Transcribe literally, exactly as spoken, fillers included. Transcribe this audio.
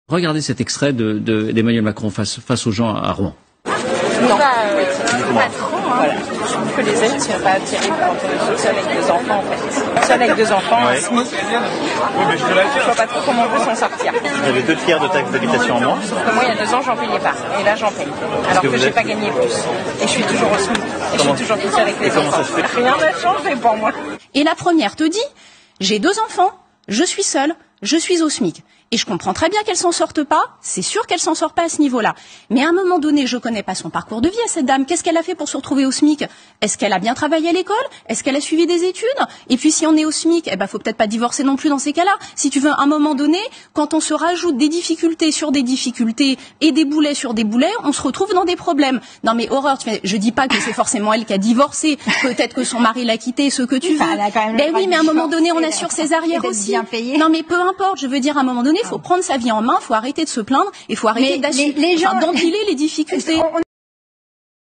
Regardez cet extrait de, de, d'Emmanuel Macron face, face aux gens à Rouen. Non, bah, euh, pas trop. Hein. Voilà. Je trouve que les aides ne sont pas terribles quand on est seul avec deux enfants, en fait. Seul avec deux enfants, ouais. Un SMIC. Je vois pas trop comment on peut s'en sortir. Vous avez deux tiers de taxes d'habitation en moins. Sauf que moi, il y a deux ans, j'en payais pas. Et là, j'en paye. Alors que, que j'ai pas gagné plus. Et je suis toujours au SMIC. Et comment... je suis toujours toute seule avec les enfants. Rien n'a changé pour moi. Et la première te dit, j'ai deux enfants, je suis seule, je suis au SMIC. Et je comprends très bien qu'elle s'en sorte pas, c'est sûr qu'elle s'en sort pas à ce niveau-là. Mais à un moment donné, je connais pas son parcours de vie à cette dame. Qu'est-ce qu'elle a fait pour se retrouver au SMIC? Est-ce qu'elle a bien travaillé à l'école? Est-ce qu'elle a suivi des études? Et puis si on est au SMIC, eh ben faut peut-être pas divorcer non plus dans ces cas-là. Si tu veux, à un moment donné, quand on se rajoute des difficultés sur des difficultés et des boulets sur des boulets, on se retrouve dans des problèmes. Non mais horreur, tu fais, je dis pas que c'est forcément elle qui a divorcé, peut-être que son mari l'a quitté, ce que tu veux. Ben oui, mais à un moment donné, on assure ses arrières aussi. Non mais peu importe, je veux dire, à un moment donné, il faut prendre sa vie en main, il faut arrêter de se plaindre, il faut arrêter d'assumer, enfin, d'empiler les difficultés.